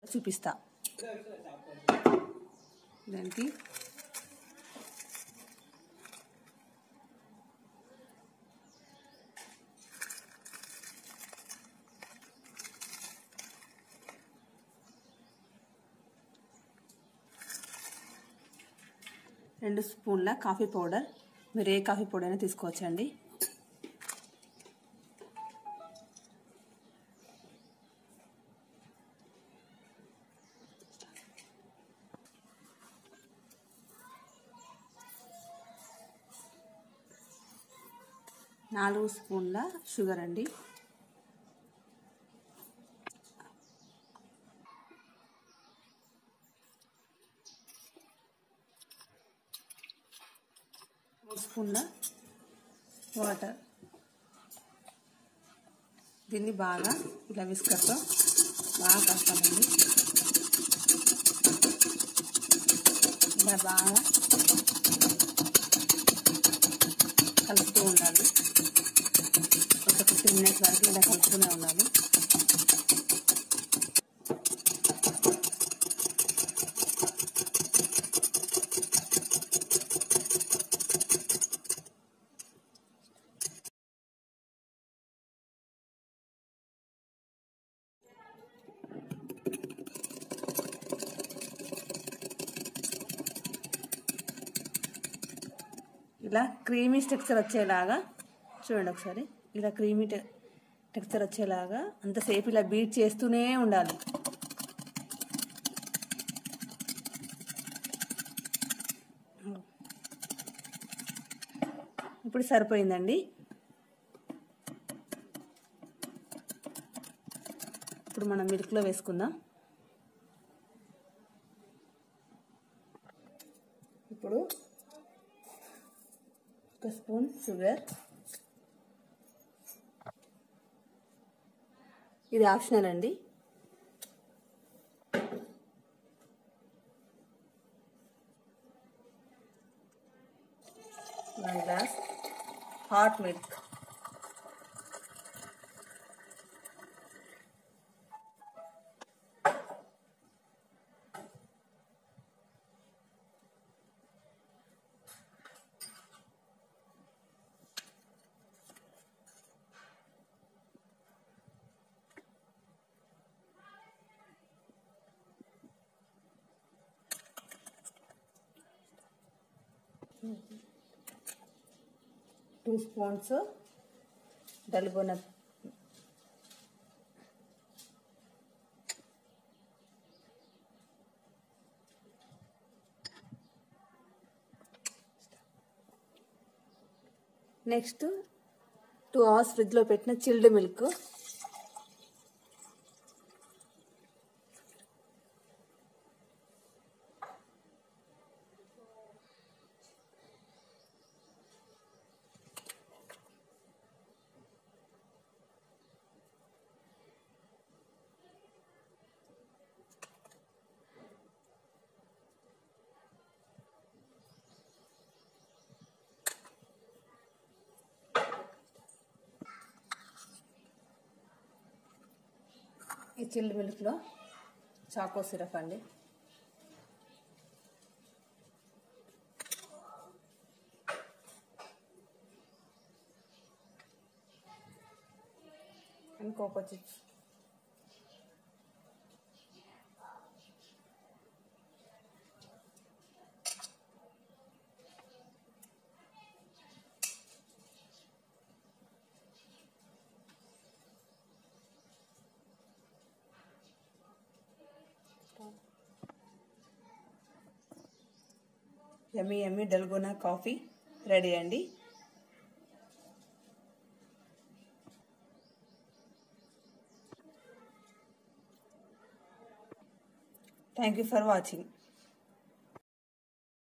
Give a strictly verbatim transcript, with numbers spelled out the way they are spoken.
చూపిస్తా. దానికి రెండు స్పూన్ల కాఫీ పౌడర్, మీరు ఏ కాఫీ పౌడర్ అయినా తీసుకోవచ్చండి. నాలుగు స్పూన్ల షుగర్ అండి. మూడు స్పూన్ల వాటర్. దీన్ని బాగా ఇలా విస్కర్తో బాగా కలుపుతామండి. ఇలా బాగా కలుపుతూ ఉండాలి. ఒక ఫిఫ్టీన్ మినిట్స్ వరకు ఇలా కలుపుతూనే ఉండాలి. ఇలా క్రీమీ టెక్స్చర్ వచ్చేలాగా చూడండి ఒకసారి. ఇలా క్రీమీ టెక్స్చర్ వచ్చేలాగా అంతసేపు ఇలా బీట్ చేస్తూనే ఉండాలి. ఇప్పుడు సరిపోయిందండి. ఇప్పుడు మనం మిల్క్లో వేసుకుందాం. ఇప్పుడు ఒక స్పూన్ షుగర్, ఇది ఆప్షనల్ అండి. One glass hot milk. Two spoons dalgona next two hours ఫ్రిడ్జ్లో పెట్టిన చిల్డ్ మిల్క్. ఈ చిల్డ్ మిల్క్లో చాకో సిరప్ అండి. And cocoa chips. Yummy yummy dalgona coffee ready అండి. Thank you for watching.